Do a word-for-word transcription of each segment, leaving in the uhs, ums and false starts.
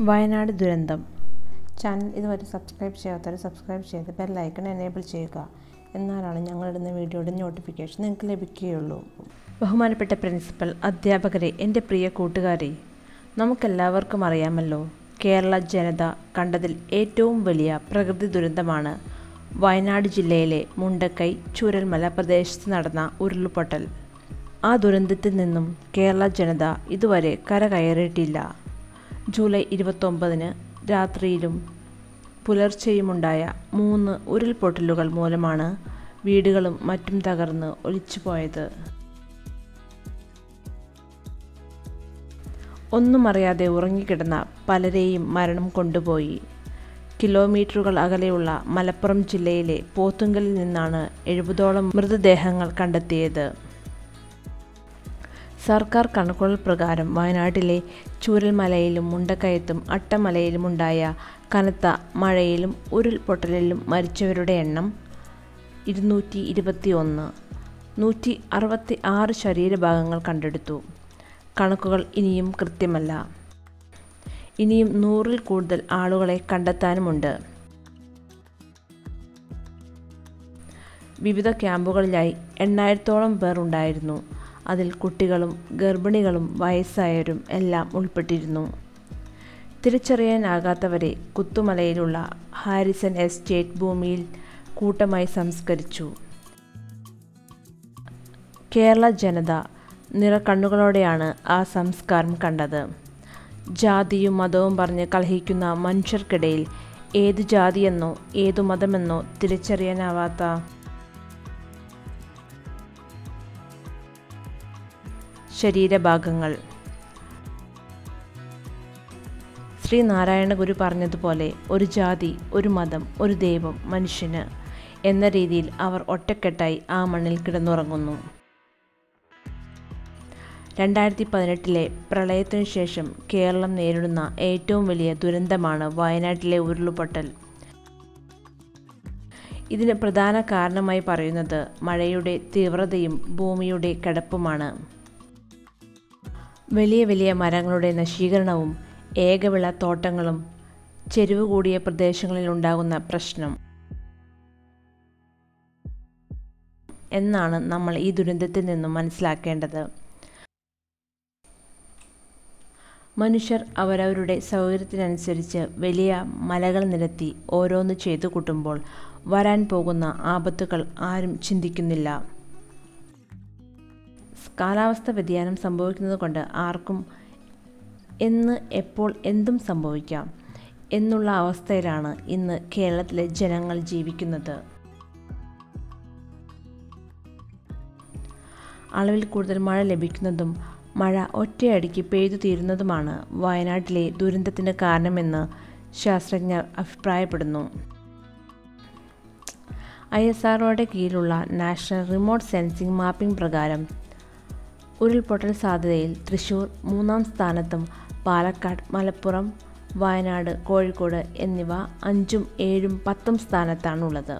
വയനാട് ദുരന്തം. ചാനൽ ഇതുവരെ സബ്സ്ക്രൈബ് ചെയ്യാത്തവർ സബ്സ്ക്രൈബ് ചെയ്ത് ബെൽ ഐക്കൺ എനേബിൾ ചെയ്യുക. എന്നാലാണ് ഞങ്ങളിടുന്ന വീഡിയോയുടെ നോട്ടിഫിക്കേഷൻ നിങ്ങൾക്ക് ലഭിക്കുകയുള്ളൂ. ബഹുമാനപ്പെട്ട പ്രിൻസിപ്പൽ, അധ്യാപകരെ, എൻ്റെ പ്രിയ കൂട്ടുകാരെ, നമുക്കെല്ലാവർക്കും അറിയാമല്ലോ, കേരള ജനത കണ്ടതിൽ ഏറ്റവും വലിയ പ്രകൃതി ദുരന്തമാണ് വയനാട് ജില്ലയിലെ മുണ്ടക്കൈ ചൂരൽമല പ്രദേശത്ത് നടന്ന ഉരുൾപൊട്ടൽ. ആ ദുരന്തത്തിൽ നിന്നും കേരള ജനത ഇതുവരെ കരകയറിയിട്ടില്ല. ജൂലൈ ഇരുപത്തൊമ്പതിന് രാത്രിയിലും പുലർച്ചെയുമുണ്ടായ മൂന്ന് ഉരുൾപൊട്ടലുകൾ മൂലമാണ് വീടുകളും മറ്റും തകർന്ന് ഒലിച്ചുപോയത്. ഒന്നും അറിയാതെ ഉറങ്ങിക്കിടന്ന പലരെയും മരണം കൊണ്ടുപോയി. കിലോമീറ്ററുകൾ അകലെയുള്ള മലപ്പുറം ജില്ലയിലെ പോത്തുങ്കലിൽ നിന്നാണ് എഴുപതോളം മൃതദേഹങ്ങൾ കണ്ടെത്തിയത്. സർക്കാർ കണക്കുകൾ പ്രകാരം വയനാട്ടിലെ ചൂരൽമലയിലും മുണ്ടക്കയത്തും അട്ടമലയിലുമുണ്ടായ കനത്ത മഴയിലും ഉരുൾപൊട്ടലിലും മരിച്ചവരുടെ എണ്ണം ഇരുന്നൂറ്റി ഇരുപത്തി ഒന്ന്. നൂറ്റി അറുപത്തി ആറ് ശരീരഭാഗങ്ങൾ കണ്ടെടുത്തു. കണക്കുകൾ ഇനിയും കൃത്യമല്ല. ഇനിയും നൂറിൽ കൂടുതൽ ആളുകളെ കണ്ടെത്താനുമുണ്ട്. വിവിധ ക്യാമ്പുകളിലായി എണ്ണായിരത്തോളം പേർ ഉണ്ടായിരുന്നു. അതിൽ കുട്ടികളും ഗർഭിണികളും വയസ്സായവരും എല്ലാം ഉൾപ്പെട്ടിരുന്നു. തിരിച്ചറിയാനാകാത്തവരെ കുത്തുമലയിലുള്ള ഹാരിസൺ എസ്റ്റേറ്റ് ഭൂമിയിൽ കൂട്ടമായി സംസ്കരിച്ചു. കേരള ജനത നിറക്കണ്ണുകളോടെയാണ് ആ സംസ്കാരം കണ്ടത്. ജാതിയും മതവും പറഞ്ഞ് കലഹിക്കുന്ന മനുഷ്യർക്കിടയിൽ ഏതു ജാതിയെന്നോ ഏതു മതമെന്നോ തിരിച്ചറിയാനാവാത്ത ശരീരഭാഗങ്ങൾ. ശ്രീനാരായണ ഗുരു പറഞ്ഞതുപോലെ, ഒരു ജാതി, ഒരു മതം, ഒരു ദൈവം മനുഷ്യന് എന്ന രീതിയിൽ അവർ ഒറ്റക്കെട്ടായി ആ മണ്ണിൽ കിടന്നുറങ്ങുന്നു. രണ്ടായിരത്തി പതിനെട്ടിലെ പ്രളയത്തിനു ശേഷം കേരളം നേരിടുന്ന ഏറ്റവും വലിയ ദുരന്തമാണ് വയനാട്ടിലെ ഉരുൾപൊട്ടൽ. ഇതിന് പ്രധാന കാരണമായി പറയുന്നത് മഴയുടെ തീവ്രതയും ഭൂമിയുടെ കിടപ്പുമാണ്. വലിയ വലിയ മരങ്ങളുടെ നശീകരണവും ഏകവിള തോട്ടങ്ങളും ചെരിവ് കൂടിയ പ്രദേശങ്ങളിൽ ഉണ്ടാകുന്ന പ്രശ്നം എന്നാണ് നമ്മൾ ഈ ദുരന്തത്തിൽ നിന്നും മനസ്സിലാക്കേണ്ടത്. മനുഷ്യർ അവരവരുടെ സൗകര്യത്തിനനുസരിച്ച് വലിയ മലകൾ നിരത്തി ഓരോന്ന് ചെയ്തു കൂട്ടുമ്പോൾ വരാൻ പോകുന്ന ആപത്തുകൾ ആരും ചിന്തിക്കുന്നില്ല. കാലാവസ്ഥ വ്യതിയാനം സംഭവിക്കുന്നത് കൊണ്ട് ആർക്കും എന്ന് എപ്പോൾ എന്തും സംഭവിക്കാം എന്നുള്ള അവസ്ഥയിലാണ് ഇന്ന് കേരളത്തിലെ ജനങ്ങൾ ജീവിക്കുന്നത്. അളവിൽ കൂടുതൽ മഴ ലഭിക്കുന്നതും മഴ ഒറ്റയടിക്ക് പെയ്തു തീരുന്നതുമാണ് വയനാട്ടിലെ ദുരന്തത്തിന് കാരണമെന്ന് ശാസ്ത്രജ്ഞർ അഭിപ്രായപ്പെടുന്നു. ഐ എസ് ആർ ഒയുടെ കീഴിലുള്ള നാഷണൽ റിമോട്ട് സെൻസിംഗ് മാപ്പിംഗ് പ്രകാരം ഉരുൾപൊട്ടൽ സാധ്യതയിൽ തൃശ്ശൂർ മൂന്നാം സ്ഥാനത്തും പാലക്കാട്, മലപ്പുറം, വയനാട്, കോഴിക്കോട് എന്നിവ അഞ്ചും ഏഴും പത്തും സ്ഥാനത്താണുള്ളത്.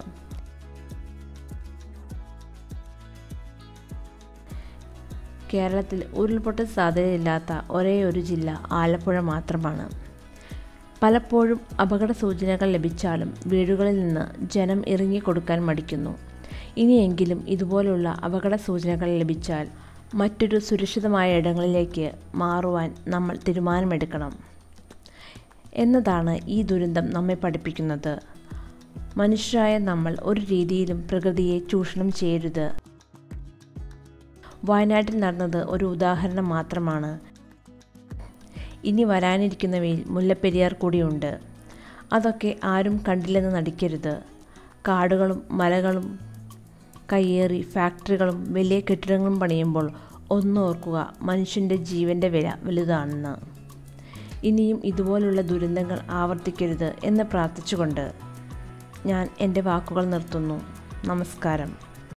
കേരളത്തിൽ ഉരുൾപൊട്ടൽ സാധ്യതയില്ലാത്ത ഒരേ ഒരു ജില്ല ആലപ്പുഴ മാത്രമാണ്. പലപ്പോഴും അപകട സൂചനകൾ ലഭിച്ചാലും വീടുകളിൽ നിന്ന് ജനം ഇറങ്ങിക്കൊടുക്കാൻ മടിക്കുന്നു. ഇനിയെങ്കിലും ഇതുപോലുള്ള അപകട സൂചനകൾ ലഭിച്ചാൽ മറ്റൊരു സുരക്ഷിതമായ ഇടങ്ങളിലേക്ക് മാറുവാൻ നമ്മൾ തീരുമാനമെടുക്കണം എന്നതാണ് ഈ ദുരന്തം നമ്മെ പഠിപ്പിക്കുന്നത്. മനുഷ്യരായ നമ്മൾ ഒരു രീതിയിലും പ്രകൃതിയെ ചൂഷണം ചെയ്യരുത്. വയനാട്ടിൽ നടന്നത് ഒരു ഉദാഹരണം മാത്രമാണ്. ഇനി വരാനിരിക്കുന്നവയിൽ മുല്ലപ്പെരിയാർ കൂടിയുണ്ട്. അതൊക്കെ ആരും കണ്ടില്ലെന്ന് നടിക്കരുത്. കാടുകളും മലകളും കയ്യേറി ഫാക്ടറികളും വലിയ കെട്ടിടങ്ങളും പണിയുമ്പോൾ ഒന്നോർക്കുക, മനുഷ്യൻ്റെ ജീവൻ്റെ വില വലുതാണെന്ന്. ഇനിയും ഇതുപോലുള്ള ദുരന്തങ്ങൾ ആവർത്തിക്കരുത് എന്ന് പ്രാർത്ഥിച്ചുകൊണ്ട് ഞാൻ എൻ്റെ വാക്കുകൾ നിർത്തുന്നു. നമസ്കാരം.